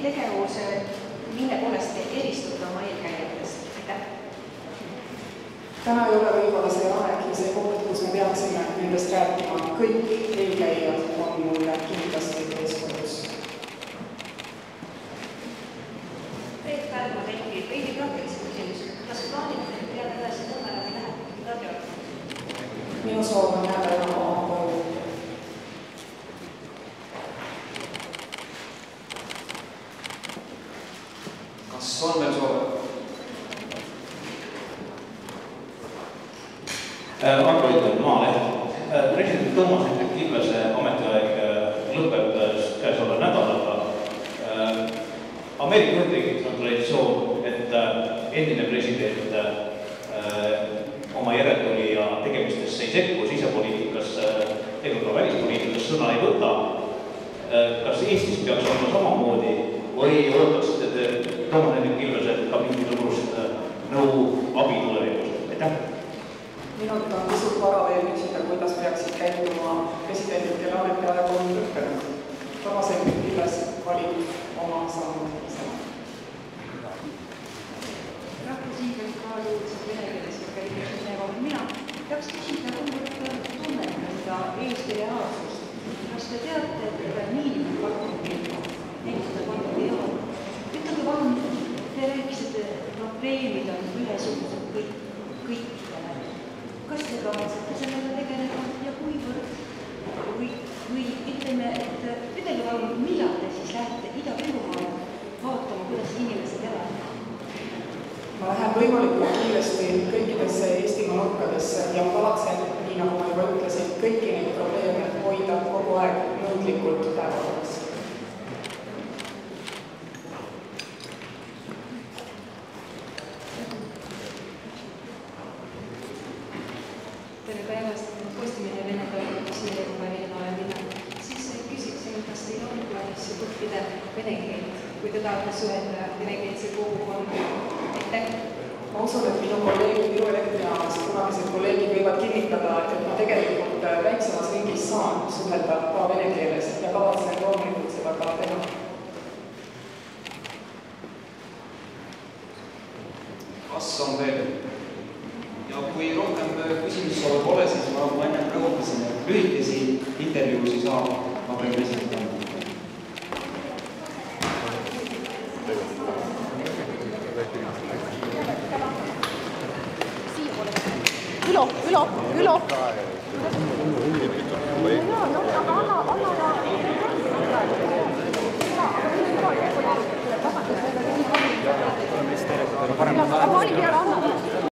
tegevuse, mille poolest te eristute oma eelkäijatest? Aitäh! Täna ei ole võib-olla see aeg ja see koht, kus me peaksime nendest rääkima. Kõik eelkäijad on mulle kindlasti eeskujuks. Peet Pärma tegi veidi praktilise küsimuse. Kas plaanite peale edasi Nõmmele või läheb Kadriorgu? Minu soov on jääda enam oma koju. Kas on veel soove? Arvo Ütleb, Maaleht. President Toomas Hendrik Ilvese ametiaeg lõpeb käesoleva nädalaga. Ameerika Ühendriigid on traditsioon, et endine president oma järeltulija tegemistesse ei sekku, sisepoliitikasse ega ka välispoliitikas sõna ei võta. Kas Eestis peaks olema samamoodi või ootaksite te Toomas Hendrik Ilveselt ka mingisugust nõu abi tulevikus? Aitäh! Minult on pisut vara veel küsida, kuidas peaksid käituma presidendid, kelle ametiaeg on lõppenud. Toomas Hendrik Ilves valib oma sammud ise. Rahvusliigas kaaluudselt vene keeles ja käigus mineva. Mina peaks küsida, kuivõrd tunnen enda Eesti reaalsust. Kas te teate, et miinimumpalk näitada palju ei ole? Ütlege palun, te rääkisite, et probleemid on ühesugused kõikidele. Kas te kavatsete sellega tegeleda ja kuivõrd? Või ütleme, et ütlege palun, millal te siis lähete Ida-Virumaale vaatama, kuidas inimesed elavad? Ma lähen võimalikult kiiresti kõikidesse Eestimaa nurkadesse ja kavatsen, nii nagu ma juba ütlesin, kõiki neid probleeme hoida kogu aeg nõudlikult päevakorras. Tere päevast, Postimehe Vene toimumismeelega siis küsiksin, kas teil on plaanis õppida vene keelt, kui te tahate suhelda venekeelse kogukonna? Ma usun, et minu kolleegid Viru Elektrijaamas, kunagised kolleegid võivad kinnitada, et ma tegelikult väiksemas ringis saan suhelda ka vene keeles ja kavatsen loomulikult seda ka teha. Kas on veel? Ja kui rohkem küsimussoove pole, siis ma enne rõhutasin, et lühikesi intervjuusi saab Vabariigi president anda. Ülo. Anna.